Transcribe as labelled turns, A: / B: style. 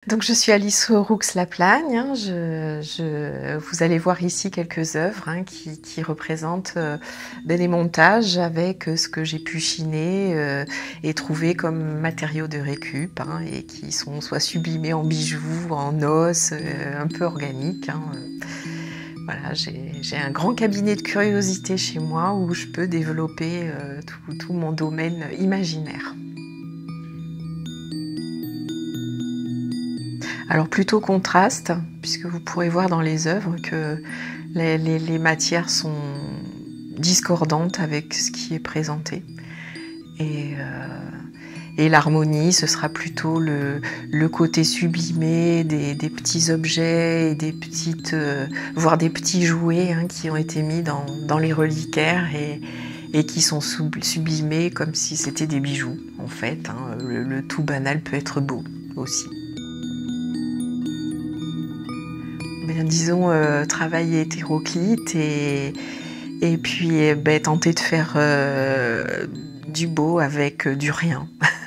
A: Donc je suis Alice Roux-Laplagne, hein. Vous allez voir ici quelques œuvres hein, qui représentent des montages avec ce que j'ai pu chiner et trouver comme matériaux de récup hein, et qui sont soit sublimés en bijoux, en os, un peu organiques. Hein. Voilà, j'ai un grand cabinet de curiosité chez moi où je peux développer tout mon domaine imaginaire. Alors plutôt contraste, puisque vous pourrez voir dans les œuvres que les matières sont discordantes avec ce qui est présenté. Et l'harmonie, ce sera plutôt le côté sublimé des petits objets, et voire des petits jouets hein, qui ont été mis dans les reliquaires et qui sont sublimés comme si c'était des bijoux. En fait, hein, le tout banal peut être beau aussi. Bien, disons, travailler hétéroclite et puis tenter de faire du beau avec du rien.